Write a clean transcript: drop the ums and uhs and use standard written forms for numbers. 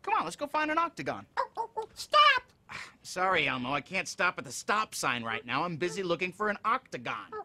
Come on, let's go find an octagon. Stop! Sorry, Elmo, I can't stop at the stop sign right now. I'm busy looking for an octagon.